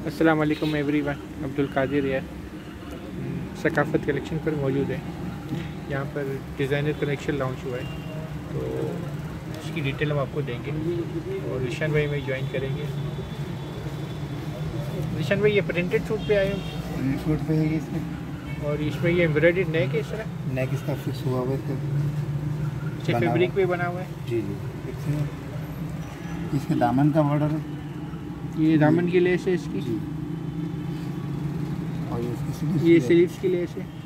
अस्सलाम वालेकुम एवरीवन, अब्दुल कादिर है। सकाफ़त कलेक्शन पर मौजूद है। यहाँ पर डिज़ाइनर कलेक्शन लॉन्च हुआ है, तो इसकी डिटेल हम आपको देंगे और निशान भाई में ज्वाइन करेंगे। निशान भाई, ये प्रिंटेड सूट पे आए हो? सूट पे है इसमें, और इसमें ये एम्ब्रॉयडरी नेक है, इस तरह नेक इसका फिक्स हुआ हुआ है, अच्छे फैब्रिक पे बना हुआ है। जी जी फिक्स है। इसके दामन का बॉर्डर है, ये दामन की लेस है इसकी जी। और ये स्लीव्स की लेस है।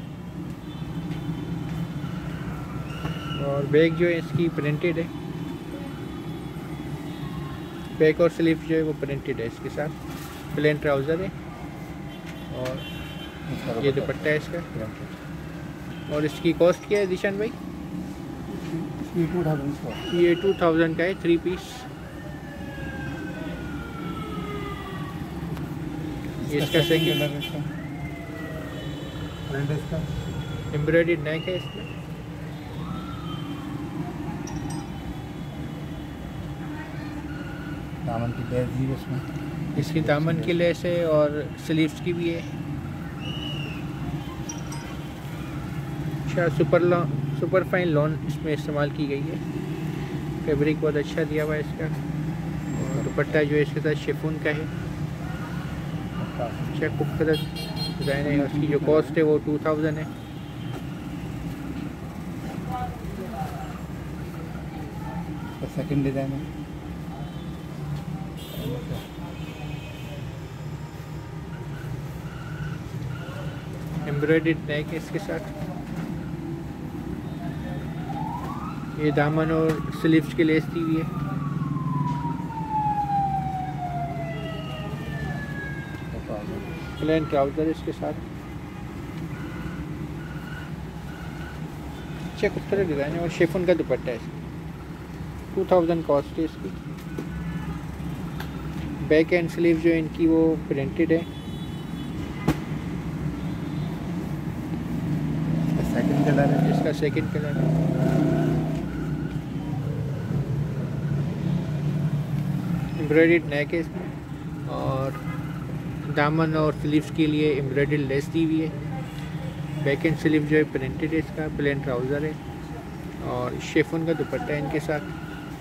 और बैक जो है इसकी प्रिंटेड है, बैक और स्लीव जो है वो प्रिंटेड है। इसके साथ प्लेन ट्राउज़र है और ये दुपट्टा है इसका। और इसकी कॉस्ट क्या है दिशान भाई? ये 2000 का है, 3 पीस। ये इसका सेकंड एम्ब्रॉयडरी नेक है इसमें। दामन की लेस दी उसमें, इसकी दामन की लेस है और स्लीव्स की भी है। अच्छा, सुपर फाइन लॉन इसमें इस्तेमाल की गई है। फैब्रिक बहुत अच्छा दिया हुआ है इसका। और दुपट्टा जो है इसके साथ शिफॉन का है। अच्छा, खूबसूरत डिज़ाइन है। उसकी जो कॉस्ट है वो 2000 है। सेकंड डिज़ाइन है। एम्ब्रॉयडरी नेक है इसके साथ। ये दामन और स्लीव्स की लेस दी हुई है। प्लेन ट्राउज़र इसके साथ। अच्छे खूबसूरत डिज़ाइन है और शिफॉन का दुपट्टा है इसका। 2000 कॉस्ट है इसकी। बैक एंड स्लीव जो इनकी वो प्रिंटेड है। सेकंड कलर है, इसका सेकंड कलर है। एम्ब्रॉयडर्ड नेक है इसमें और दामन और स्लीव्स के लिए एम्ब्रॉयडर्ड लेस दी हुई है। बैक एंड स्लीव जो है प्रिंटेड है इसका। प्लेन ट्राउज़र है और शिफॉन का दुपट्टा है इनके साथ।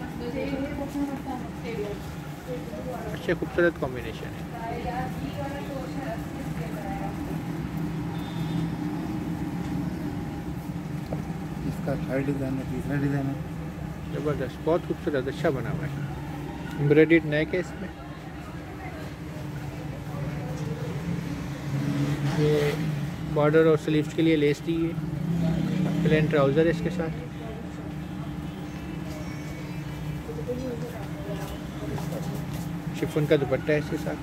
अच्छे खूबसूरत कॉम्बिनेशन है। इसका थर्ड डिज़ाइन है, तीसरा डिज़ाइन है। ज़बरदस्त, बहुत खूबसूरत, अच्छा बना हुआ है। एम्ब्रॉयडर्ड नेक है इसमें। ये बॉर्डर और स्लीव्स के लिए लेस दी है। प्लेन ट्राउज़र है इसके साथ। शिफॉन का दुपट्टा है इसके साथ।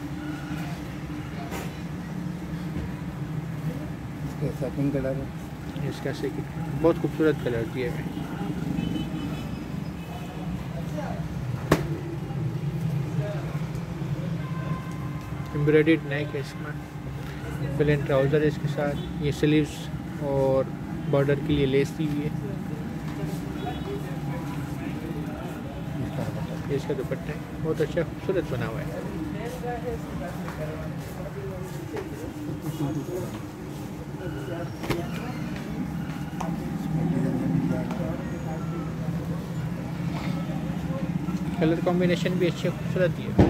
इसका सेकंड कलर है। इसका सेकंड, बहुत खूबसूरत कलर दिए हुए हैं। एम्ब्रॉयडर्ड नेक है इसमें। प्लेन ट्राउज़र है इसके साथ। ये स्लीव्स और बॉर्डर के लिए लेस दी हुई है। ये इसका दुपट्टा है, बहुत अच्छा खूबसूरत बना हुआ है। कलर कॉम्बिनेशन भी अच्छे खूबसूरत है।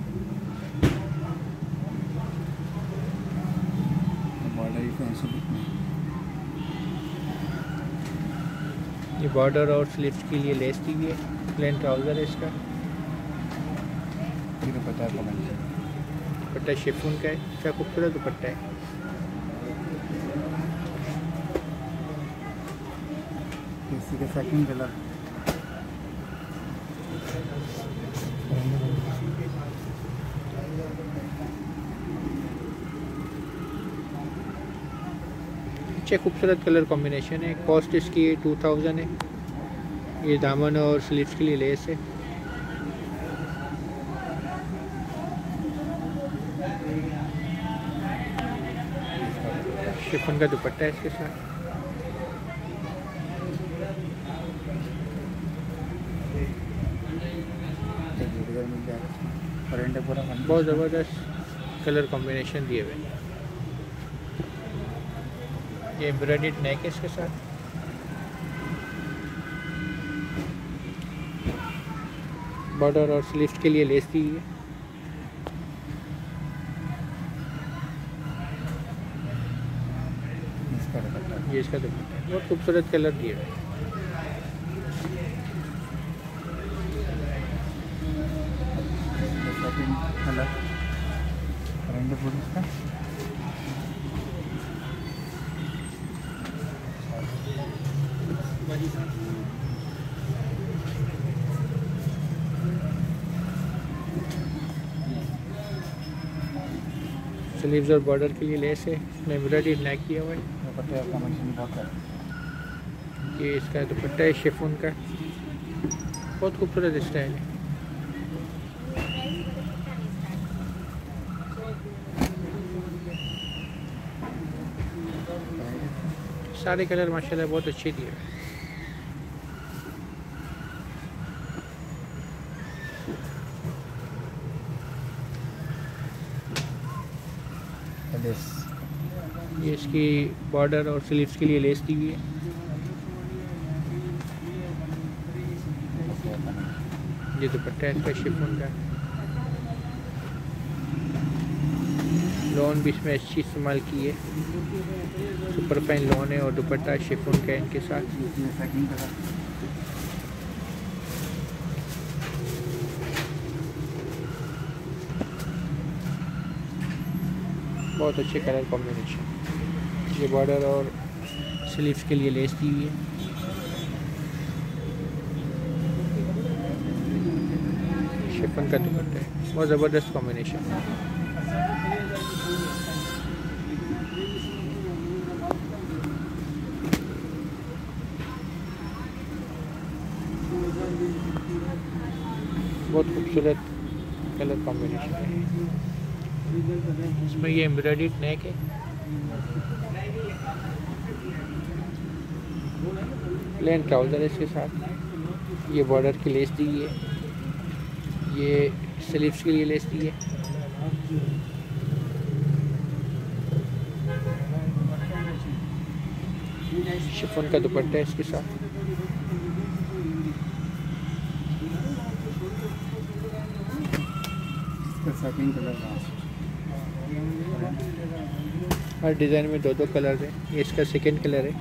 ये बॉर्डर और स्लीव्स के लिए लेस दी हुई है। प्लेन ट्राउज़र है इसका। दुपट्टा शिफॉन का है, अच्छा खूबसूरत दुपट्टा है। इसी का सेकंड कलर। अच्छे खूबसूरत कलर कॉम्बिनेशन है। कॉस्ट इसकी 2000 है। ये दामन और स्लीव्स के लिए लेस है। शिफॉन का दुपट्टा है इसके साथ। मिल जाएगा, प्रिंट है पूरा। बहुत ज़बरदस्त कलर कॉम्बिनेशन दिए हुए हैं। ये एम्ब्रॉयडर्ड नेक है इसके साथ। बॉर्डर और स्लीव्स के लिए लेस दी हुई है। इसका दुपट्टा। ये इसका दुपट्टा है। बहुत खूबसूरत कलर दिए हुए हैं। सेकंड कलर रेंडो फूड इसका। स्लीव्स और बॉर्डर के लिए लेस है। इसमें एम्ब्रॉयडर्ड नेक किया हुआ है। दुपट्टे का कॉम्बिनेशन बहुत है। ये इसका दुपट्टा है शिफॉन का। बहुत खूबसूरत स्टाइल है। सारे कलर माशाल्लाह बहुत अच्छे दिए हैं। लेस। ये इसकी बॉर्डर और स्लीव्स के लिए लेस दी हुई है। ये दुपट्टा है इसका शिफॉन का। लॉन भी इसमें अच्छी इस्तेमाल की है। सुपर फाइन लॉन है और दुपट्टा शिफॉन का है इनके साथ। ये सेकंड कलर। बहुत अच्छे कलर कॉम्बिनेशन। ये बॉर्डर और स्लीव्स के लिए लेस दी हुई है। शिफॉन का दुपट्टा है। बहुत ज़बरदस्त कॉम्बिनेशन है। बहुत खूबसूरत कलर कॉम्बिनेशन है। इसमें ये एम्ब्रॉयडर्ड नेक है। प्लेन ट्राउज़र है इसके साथ। ये बॉर्डर की लेस दी है। ये स्लीव्स के लिए लेस दी है। शिफॉन का दुपट्टा है इसके साथ। इसका सेकंड कलर लास्ट। हर डिज़ाइन में दो कलर है। ये इसका सेकंड कलर है।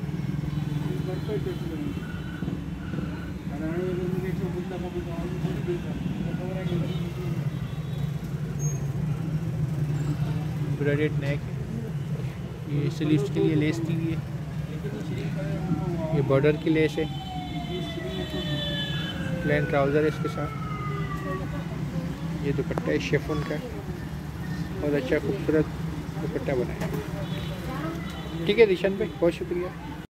एम्ब्रॉयडर्ड नेक है। ये स्लीव्स के लिए लेस दी हुई है। ये बॉर्डर की लेस है। प्लेन ट्राउज़र है इसके साथ। ये दुपट्टा है शिफॉन का। बहुत अच्छा खूबसूरत दुपट्टा बनाया। ठीक है दिशान भाई, बहुत शुक्रिया।